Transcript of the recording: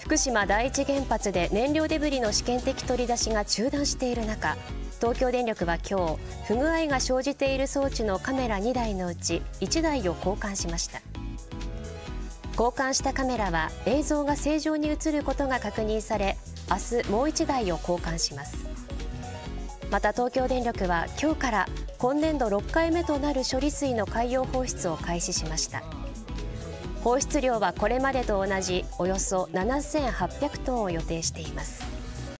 福島第一原発で燃料デブリの試験的取り出しが中断している中、東京電力は今日、不具合が生じている装置のカメラ2台のうち1台を交換しました。交換したカメラは映像が正常に映ることが確認され、明日もう1台を交換します。また東京電力は今日から今年度6回目となる処理水の海洋放出を開始しました。放出量はこれまでと同じおよそ7800トンを予定しています。